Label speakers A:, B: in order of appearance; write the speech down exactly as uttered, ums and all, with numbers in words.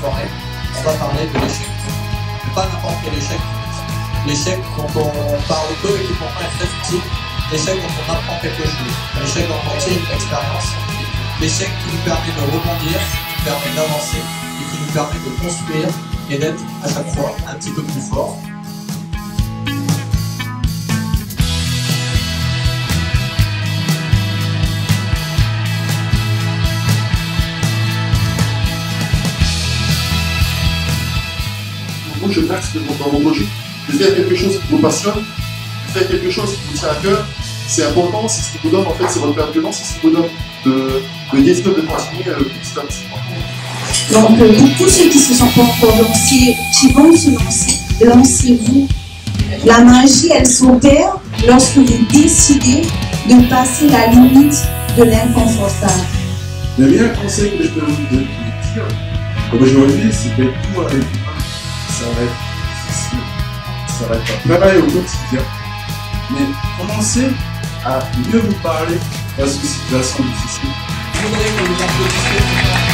A: soirée, on va parler de l'échec. Mais pas n'importe quel échec. L'échec dont on parle peu et qui pourtant est très utile. L'échec dont on apprend quelque chose. L'échec dont on tire une expérience. L'échec qui nous permet de rebondir, qui nous permet d'avancer et qui nous permet de construire et d'être à chaque fois un petit peu plus fort.
B: Je m'axe dans mon projet, de faire quelque chose qui vous passionne, de faire quelque chose qui vous tient à cœur, c'est important, c'est ce qui vous donne, en fait, c'est votre carburant, c'est ce qui vous donne de, de désir de continuer euh, petit à petit.
C: Donc, euh, pour tous ceux qui se sont pas encore lancés, qui vont se lancer, lancez-vous. La magie, elle s'opère lorsque vous décidez de passer la limite de l'inconfortable.
D: Le meilleur conseil que je peux vous dire, comme aujourd'hui, c'est d'être tout avec vous. Ça va être difficile, ça va être un travail au quotidien, mais commencez à mieux vous parler face aux situations difficiles.
A: Je voudrais que vous applaudissiez.